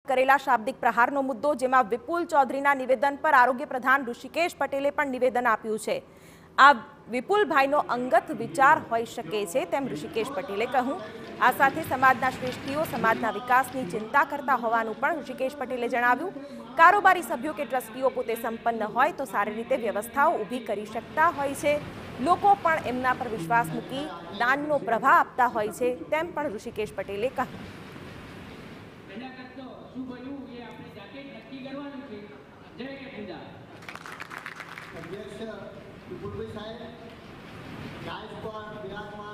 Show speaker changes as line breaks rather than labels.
કરેલા શાબ્દિક પ્રહારનો મુદ્દો, જેમાં વિપુલ ચૌધરીના નિવેદન પર આરોગ્ય પ્રધાન ઋષિકેશ પટેલે પણ નિવેદન આપ્યું છે। આ વિપુલભાઈનો અંગત વિચાર હોઈ શકે છે તેમ ઋષિકેશ પટેલે કહ્યું। આ સાથે સમાજના શ્રેષ્ઠીઓ સમાજના વિકાસની ચિંતા કરતા હોવાનું પણ ઋષિકેશ પટેલે જણાવ્યું। કારોબારી સભ્યો કે ટ્રસ્ટીઓ પોતે સંપન્ન હોય તો સારી રીતે વ્યવસ્થાઓ ઊભી કરી શકતા હોય છે। લોકો પણ એમના પર વિશ્વાસ મૂકી દાનનો પ્રવાહ આપતા હોય છે તેમ પણ ઋષિકેશ પટેલે કહ્યું।
અધ્યક્ષ વિપુલભાઈ સાહેબ, ગાય સ્ક્વોડ, વિરાટ